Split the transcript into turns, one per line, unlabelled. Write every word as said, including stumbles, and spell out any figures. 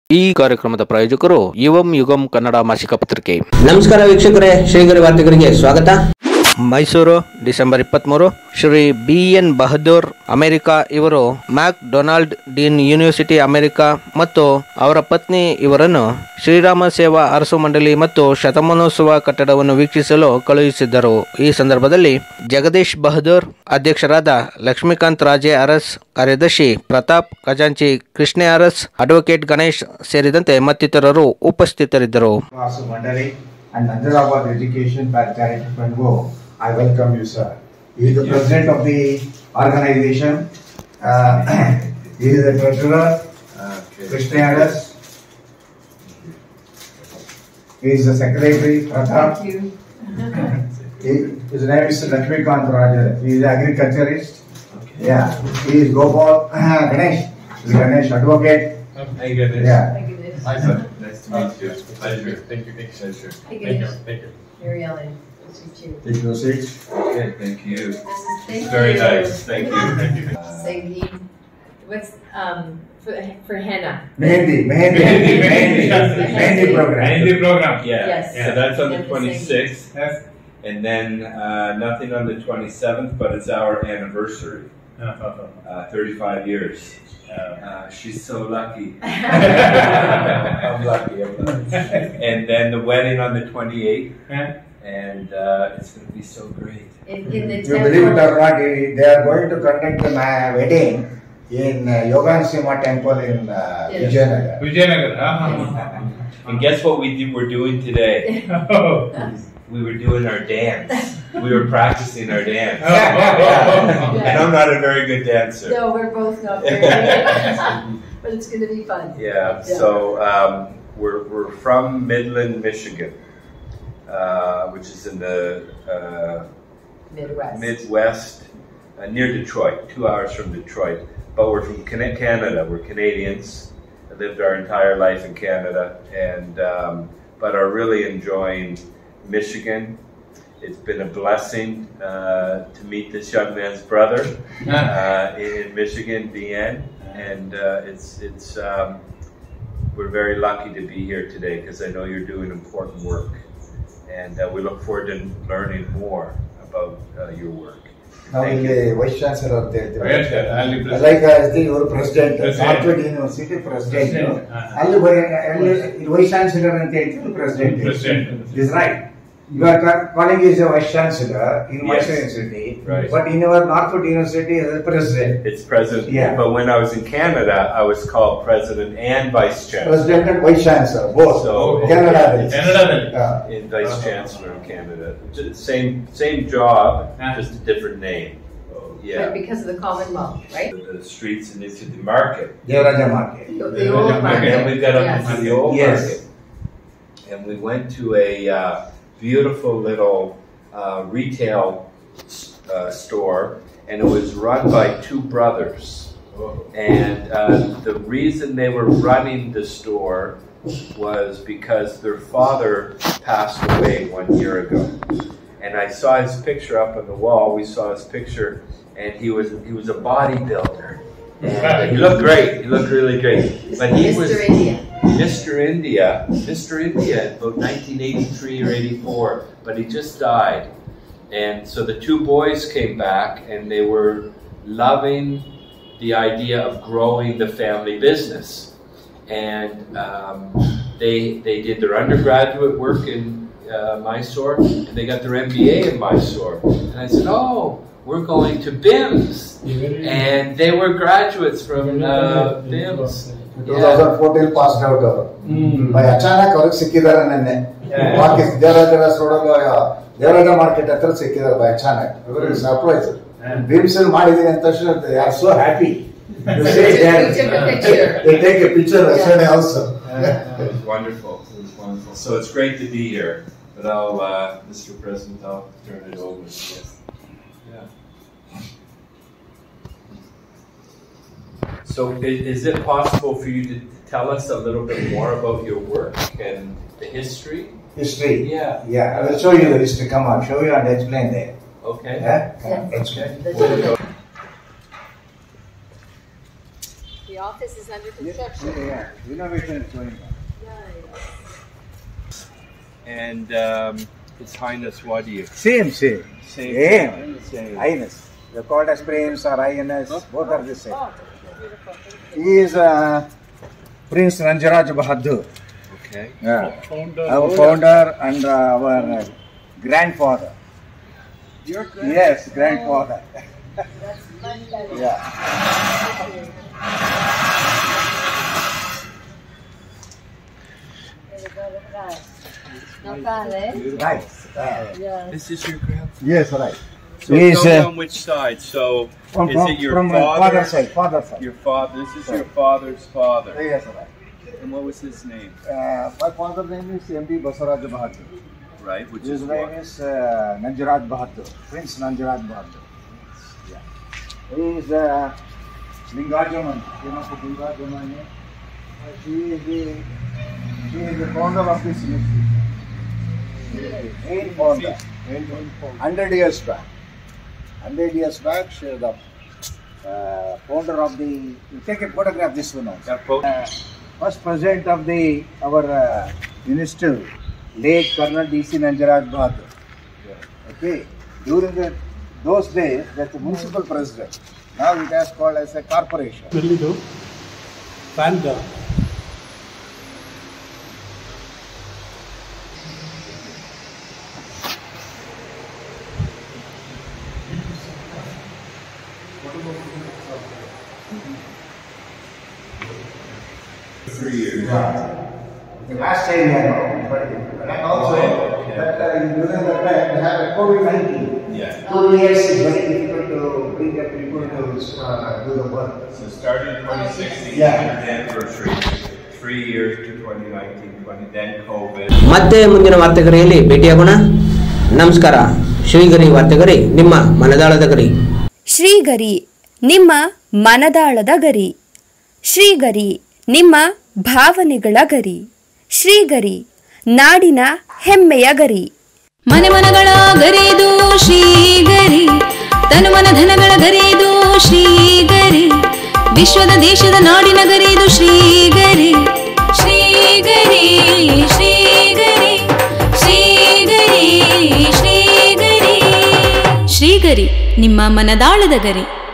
ಈ ಕಾರ್ಯಕ್ರಮದ ಪ್ರಾಯೋಜಕರು ಯುವಂ ಯುಗಂ ಕನ್ನಡ ಮಾಸಿಕ ಪತ್ರಿಕೆ.
ನಮಸ್ಕಾರ ವೀಕ್ಷಕರೇ, ಶ್ರೀಗರಿ ವಾರ್ತೆಗಳಿಗೆ ಸ್ವಾಗತ.
ಮೈಸೂರು ಡಿಸೆಂಬರ್ ಇಪ್ಪತ್ತ್ಮೂರು. Shri B N Bahadur America ಇವರು McDonald Dean University America ಮತ್ತು ಅವರ ಪತ್ನಿ ಇವರನ್ನು ಶ್ರೀರಾಮ ಸೇವಾ ಅರಸು ಮಂಡಳಿ ಮತ್ತು ಶತಮಾನೋತ್ಸವ ಕಟ್ಟಡವನ್ನು ವೀಕ್ಷಿಸಲು ಕಳುಹಿಸಿದ್ದರು. ಈ ಸಂದರ್ಭದಲ್ಲಿ ಜಗದೀಶ್ ಬಹದ್ದೂರ್, ಅಧ್ಯಕ್ಷರಾದ ಲಕ್ಷ್ಮೀಕಾಂತ್ ರಾಜೆ ಅರಸ್, ಕಾರ್ಯದರ್ಶಿ ಪ್ರತಾಪ್ ಖಜಾಂಚಿ, ಕೃಷ್ಣೆ ಅರಸ್, ಅಡ್ವೊಕೇಟ್ ಗಣೇಶ್ ಸೇರಿದಂತೆ ಮತ್ತಿತರರು ಉಪಸ್ಥಿತರಿದ್ದರು.
And Nandarabad Education Charity Fund Go, I welcome you, sir. He is the president of the organization. Uh, he is the treasurer, okay. Krishna Aras. He is the secretary, Pratap. Thank you. he, his name is Lakshmikant Raja. He is agriculturist. Okay. Yeah. He is Gopal uh, Ganesh. He is Ganesh advocate.
Hi, Ganesh.
Yeah.
Hi, sir. Nice to meet you. Pleasure. Thank you. Thank you. Pleasure.
Thank
Thank
you.
you. Thank you.
Mary Ellen. Nice to meet you.
Take your seats.
Okay. Thank you.
Thank
Very
you.
nice. Thank you. Thank you.
Sangeet. What's um for for henna?
Mehendi, Mehendi,
Mehendi,
Mehendi,
Mehendi.
Mehendi program.
Mehendi program. Yeah.
Yes.
So that's on the
That's the
twenty-sixth.
Yes.
And then uh, nothing on the twenty-seventh, but it's our anniversary. Uh, thirty-five years. Uh, she's so lucky. I'm lucky. I'm lucky. And then the wedding on the twenty-eighth. And uh, it's going to be so great.
In, in the
You believe it or not, they are going to conduct my wedding in uh, Yogansima temple in uh,
Yes.
Vijayanagar.
Vijayanagar. And guess what we do, we're doing today? We were doing our dance. We were practicing our dance.
Yeah.
And I'm not a very good dancer.
No, we're both not very good. But it's going to be fun.
Yeah.
Yeah.
So um, we're we're from Midland, Michigan, uh, which is in the uh,
Midwest.
Midwest, uh, near Detroit, two hours from Detroit. But we're from Can- Canada. We're Canadians. I lived our entire life in Canada, and um, but are really enjoying Michigan. It's been a blessing uh, to meet this young man's brother uh, in Michigan, B N, and uh, it's it's um, we're very lucky to be here today because I know you're doing important work, and uh, we look forward to learning more about uh, your work.
Now
Thank
the
you.
vice chancellor of the, the
Yes, sir. I'll be president.
like I think your president,
President.
Northwood University president.
President. Uh-huh.
ಅಲ್ಲಿ ಬರೀ vice chancellor ಅಂತ ಹೇಳ್ತಾರೆ president.
President.
Is right. You are ca- calling as a vice chancellor in
Yes.
Mysore University,
Right.
but in our Northwood University as a president.
It's president.
Yeah.
But when I was in Canada, I was called president and vice chancellor.
President and vice chancellor, both.
So
Canada.
it's
Canada. Uh,
in vice chancellor in Canada. Just Same same job, just a different name.
But
Yeah.
because of the Commonwealth, right?
The, the streets and into the market.
Devaraja market.
The, the old market.
And we got up
Yes.
into the old
Yes.
market. And we went to a uh, beautiful little uh, retail uh, store, and it was run by two brothers. And uh, the reason they were running the store was because their father passed away one year ago. And I saw his picture up on the wall. We saw his picture, and he was he was a bodybuilder. And he looked great. He looked really great. But he
Mister
was
India.
Mister India, Mister India, about nineteen eighty-three or eighty-four, but he just died. And so the two boys came back, and they were loving the idea of growing the family business. And um, they they did their undergraduate work in uh, Mysore, and they got their M B A in Mysore. And I said, oh, we're going to B I M S. And they were graduates from uh, B I M S.
twenty fourteen passed out ಅವರು by ಅಚಾನಕ್ ಅವ್ರಿಗೆ ಸಿಕ್ಕಿದ್ದಾರೆ ನೆನ್ನೆ ಪಾಕಿಸ್ Devaraja road Devaraja market ಹತ್ರ ಸಿಕ್ಕಿದ್ದಾರೆ by ಅಚಾನಕ್ very surprise ಬಿಮ್ಸ್ ಮಾಡಿದೀನಿ ಅಂತ ತಕ್ಷಣ they are so happy
We took a picture.
they take a picture yesterday also.
It was wonderful. It was wonderful. So it's great to be here. But I'll, uh, Mister President, I'll turn it over. Yes. Yeah. So is, is it possible for you to tell us a little bit more about your work and the history?
History.
Yeah.
Yeah, I will show you the history. Come on, show you and explain there.
Okay.
Yeah?
Yeah.
Explain.
The-
We'll go.
We office is under construction.
Yeah, innovation is going on.
And um, His Highness, what do you?
Same, same.
Same.
Same.
Same.
Highness. They're called as Prince or Highness, both are the same.
Oh, beautiful.
He is uh, Prince Ranjaraj Bahadur.
Okay.
Yeah. Our founder and uh, our uh, grandfather.
Your
Yes, grandfather. Yeah.
Not bad, eh?
Right. Uh,
Yeah.
This is your grandfather.
yes, right.
So
He is,
tell me
uh,
on which side. So
From,
is
from,
it your
from uh,
father?
father side, father side.
Your father. This is your father's father.
Yes, right.
And what was his name?
Uh, my father's name is M B Basaraj Bahadur.
Right. Which
His
is
name
what?
is uh, Nanjaraj Bahadur, Prince Nanjaraj Bahadur. Yeah. He is uh, Lingajaman. You know who Lingajaman is? Uh, He is the he is the founder of this ministry. Main founder. Hundred years back. Hundred years back, she is the uh, founder of the. You take a photograph. This one also.
That po-
Uh, first president of the our uh, minister, late Colonel D C Nanjaraj Bahadur. Okay, during the, those days, that's the municipal president. Now it has called as a corporation.
ಬೆಳ್ಳಿದು fan ಗ
The last time we had, but and also that uh, during the time we have a COVID nineteen.
Yeah.
Two years is very difficult to bring the people to uh, do the work.
So starting twenty sixteen,
Yeah.
hundredth anniversary, three years to twenty nineteen, twenty then COVID.
ಮತ್ತೆ ಮುಂದಿನ ವಾರ್ತೆಗರಿಯಲ್ಲಿ ಭೇಟಿಯಾಗೋಣ. ನಮಸ್ಕಾರ. ಶ್ರೀಗರಿ ವಾರ್ತೆಗರಿ, ನಿಮ್ಮ ಮನದಾಳದ ಗರಿ.
ಶ್ರೀಗರಿ, ನಿಮ್ಮ ಮನದಾಳದ ಗರಿ. ಶ್ರೀಗರಿ, ನಿಮ್ಮ ಭಾವನೆಗಳ ಗರಿ. ಶ್ರೀಗರಿ, ನಾಡಿನ ಹೆಮ್ಮೆಯ ಗರಿ.
ಮನೆ ಮನಗಳ ಗರಿದು ಶ್ರೀಗರಿ, ತನುಮನ ಧನಗಳ ಗರಿದು ಶ್ರೀಗರಿ, ವಿಶ್ವದ ದೇಶದ ನಾಡಿನ ಗರಿದು ಶ್ರೀಗರಿ. ಶ್ರೀಗರಿ ಶ್ರೀಗರಿ ಶ್ರೀಗರಿ ಶ್ರೀಗರಿ ಶ್ರೀಗರಿ, ನಿಮ್ಮ ಮನದಾಳದ ಗರಿ.